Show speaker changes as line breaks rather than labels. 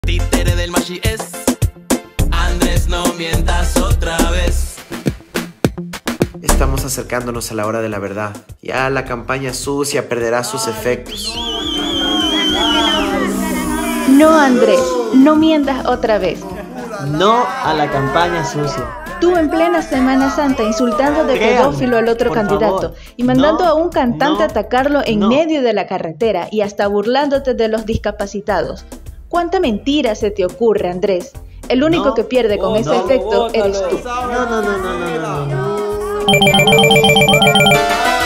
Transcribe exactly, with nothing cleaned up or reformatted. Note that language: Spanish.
Títere del Machi es Andrés, no mientas otra vez.
Estamos acercándonos a la hora de la verdad. Ya la campaña sucia perderá sus efectos.
No, Andrés, no mientas otra vez.
No a la campaña sucia.
Tú en plena Semana Santa insultando de
Créame,
pedófilo al otro
por
candidato
favor.
y mandando
No,
a un cantante
no,
a atacarlo en
no.
medio de la carretera y hasta burlándote de los discapacitados. ¿Cuánta mentira se te ocurre, Andrés? El único
No,
que pierde con
no,
ese
no,
efecto
bótalo.
eres tú.
No, no, no, no, no, no, no.